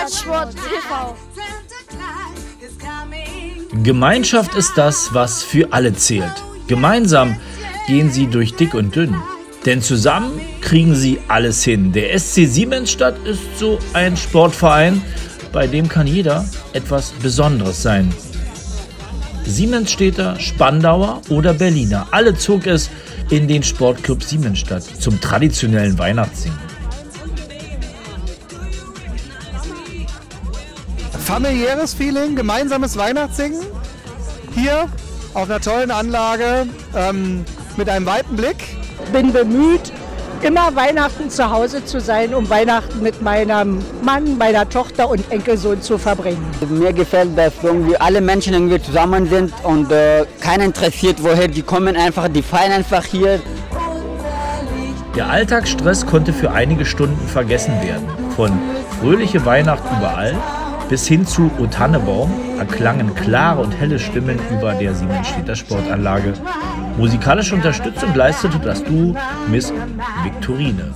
Radsport TV. Gemeinschaft ist das, was für alle zählt. Gemeinsam gehen sie durch dick und dünn. Denn zusammen kriegen sie alles hin. Der SC Siemensstadt ist so ein Sportverein, bei dem kann jeder etwas Besonderes sein. Siemensstädter, Spandauer oder Berliner, alle zog es in den Sportclub Siemensstadt zum traditionellen Weihnachtssingen. Familiäres Feeling, gemeinsames Weihnachtssingen. Hier auf einer tollen Anlage mit einem weiten Blick. Bin bemüht, immer Weihnachten zu Hause zu sein, um Weihnachten mit meinem Mann, meiner Tochter und Enkelsohn zu verbringen. Mir gefällt, dass irgendwie alle Menschen irgendwie zusammen sind und keiner interessiert, woher die kommen, einfach, die feiern einfach hier. Der Alltagsstress konnte für einige Stunden vergessen werden. Von fröhliche Weihnachten überall bis hin zu O Tannebaum erklangen klare und helle Stimmen über der Siemensstädter Sportanlage. Musikalische Unterstützung leistete das Duo Miss Viktorine.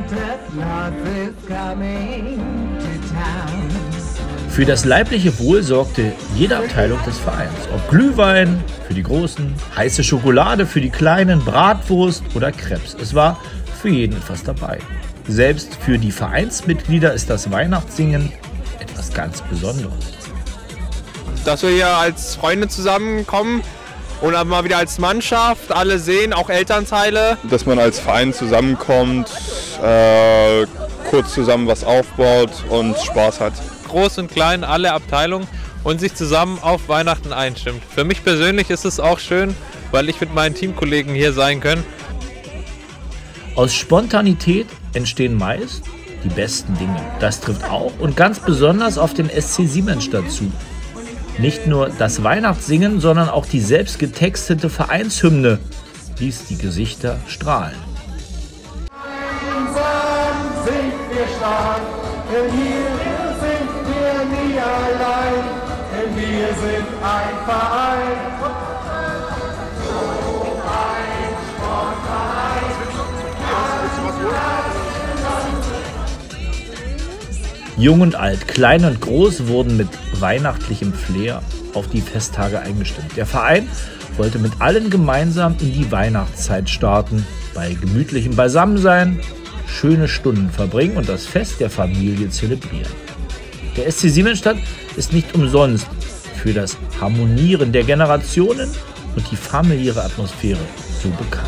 Für das leibliche Wohl sorgte jede Abteilung des Vereins. Ob Glühwein für die Großen, heiße Schokolade für die Kleinen, Bratwurst oder Crepes. Es war für jeden etwas dabei. Selbst für die Vereinsmitglieder ist das Weihnachtssingen etwas ganz Besonderes. Dass wir hier als Freunde zusammenkommen und aber mal wieder als Mannschaft, alle sehen, auch Elternteile. Dass man als Verein zusammenkommt, kurz zusammen was aufbaut und Spaß hat. Groß und klein, alle Abteilungen und sich zusammen auf Weihnachten einstimmt. Für mich persönlich ist es auch schön, weil ich mit meinen Teamkollegen hier sein kann. Aus Spontanität entstehen meist die besten Dinge. Das trifft auch und ganz besonders auf den SC Siemensstadt zu. Nicht nur das Weihnachtssingen, sondern auch die selbst getextete Vereinshymne ließ die Gesichter strahlen. Gemeinsam sind wir stark, denn hier sind wir nie allein, denn wir sind ein Verein. Jung und alt, klein und groß wurden mit weihnachtlichem Flair auf die Festtage eingestimmt. Der Verein wollte mit allen gemeinsam in die Weihnachtszeit starten, bei gemütlichem Beisammensein schöne Stunden verbringen und das Fest der Familie zelebrieren. Der SC Siemensstadt ist nicht umsonst für das Harmonieren der Generationen und die familiäre Atmosphäre so bekannt.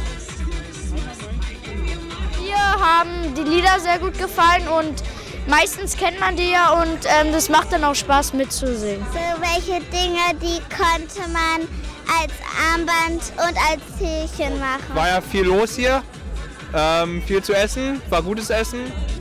Mir haben die Lieder sehr gut gefallen und meistens kennt man die ja und das macht dann auch Spaß mitzusingen. So welche Dinge, die konnte man als Armband und als Zählchen machen. War ja viel los hier, viel zu essen, war gutes Essen.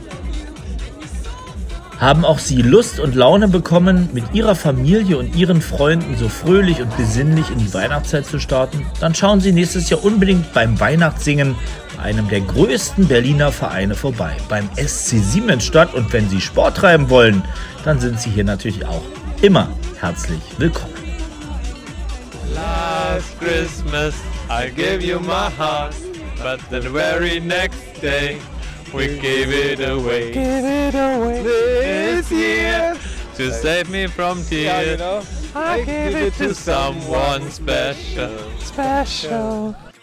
Haben auch Sie Lust und Laune bekommen, mit Ihrer Familie und Ihren Freunden so fröhlich und besinnlich in die Weihnachtszeit zu starten? Dann schauen Sie nächstes Jahr unbedingt beim Weihnachtssingen bei einem der größten Berliner Vereine vorbei, beim SC Siemensstadt. Und wenn Sie Sport treiben wollen, dann sind Sie hier natürlich auch immer herzlich willkommen. Last Christmas I gave you my heart, but the very next day we gave it away. This year to save me from tears, I gave it to someone special.